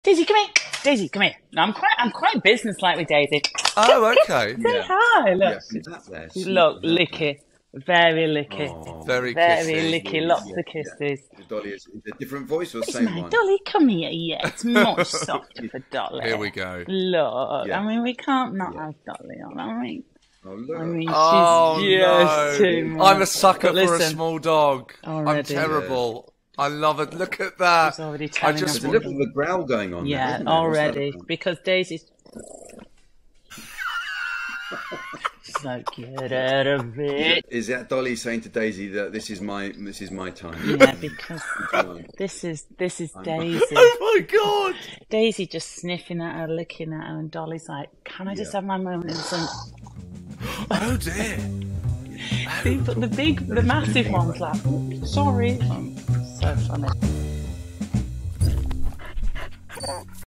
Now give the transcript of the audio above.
Daisy, come here. Daisy, come here. No, I'm quite businesslike with Daisy. Oh, okay. Say hi. Look, Yeah, sit that there. look, licky, very licky, Oh, Very very kissy. licky. Lots yeah, of kisses. yeah. Dolly is a different voice or It's same my one? Dolly. Come here. Yeah, it's much softer for Dolly. Here we go. Look, Yeah. I mean, we can't not Yeah. have Dolly on. I mean, Oh, look. Oh, she's just too no. much. I'm a sucker But for a listen, small dog. I'm already. terrible. I love it. Look at that. She's already I telling just us There's a little bit of a growl going on there, yeah, isn't there? What's that already. about? Because Daisy's so get out of it. Is that Dolly saying to Daisy that this is my time? Yeah, because this is Daisy. Oh my God. Daisy just sniffing at her, licking at her, and Dolly's like, "Can I just have my moment in the sun?" Oh dear. See, but the massive one's like, "Sorry." So funny.